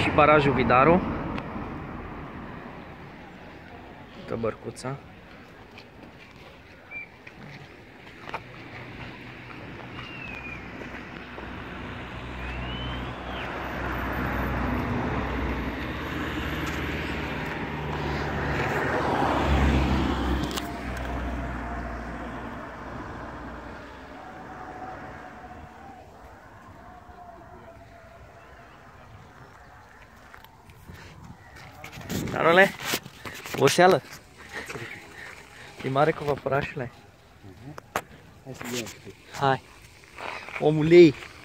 și barajul Vidaru. Uite bărcuța. Carole, oboseală? E mare cu vaporașele? Hai să vedem. Hai, omul ei.